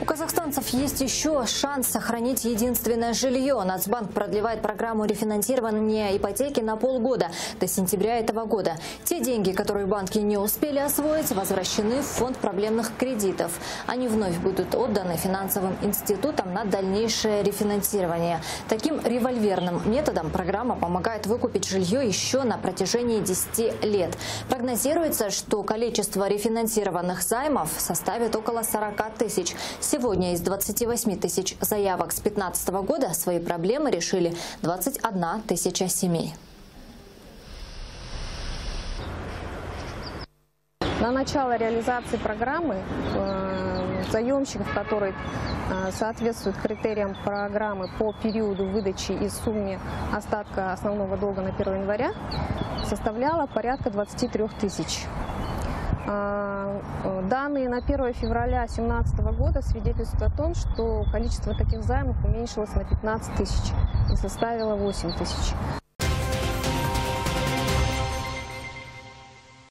У казахстанцев есть еще шанс сохранить единственное жилье. Нацбанк продлевает программу рефинансирования ипотеки на полгода, до сентября этого года. Те деньги, которые банки не успели освоить, возвращены в фонд проблемных кредитов. Они вновь будут отданы финансовым институтам на дальнейшее рефинансирование. Таким револьверным методом программа помогает выкупить жилье еще на протяжении 10 лет. Прогнозируется, что количество рефинансированных займов составит около 40 тысяч. Сегодня из 28 тысяч заявок с 2015 года свои проблемы решили 21 тысяча семей. На начало реализации программы заемщиков, которые соответствуют критериям программы по периоду выдачи и сумме остатка основного долга на 1 января, составляло порядка 23 тысяч. Данные на 1 февраля 2017 года свидетельствуют о том, что количество таких займов уменьшилось на 15 тысяч и составило 8 тысяч.